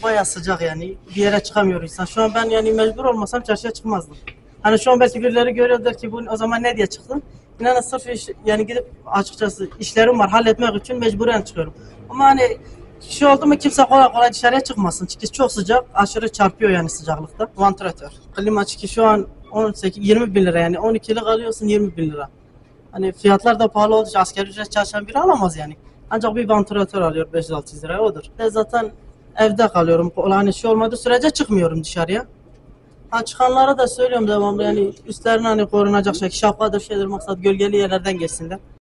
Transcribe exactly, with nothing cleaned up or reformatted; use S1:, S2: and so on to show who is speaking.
S1: bayağı sıcak yani. Bir yere çıkamıyor insan. Şu an ben yani mecbur olmasam çarşıya çıkmazdım. Hani şu an belki birileri görüyor der ki bu o zaman ne diye çıktın? İnanın sırf iş, yani gidip açıkçası işlerim var halletmek için mecburen çıkıyorum. Ama hani şu oldu mu kimse kolay kolay dışarıya çıkmasın. Çünkü çok sıcak, aşırı çarpıyor yani sıcaklıkta. Vantilatör. Klima çünkü şu an on sekiz yirmi bin lira yani on ikilik alıyorsun yirmi bin lira. Hani fiyatlar da pahalı olduğu için asgari ücret çalışan biri alamaz yani. Ancak bir vantilatör alıyor beş yüz altı yüz liraya odur. E zaten evde kalıyorum. Hani şey olmadığı sürece çıkmıyorum dışarıya. Ha çıkanlara da söylüyorum devamlı yani üstlerine hani korunacak şey şapkadır şeydir maksat gölgeli yerlerden geçsinler.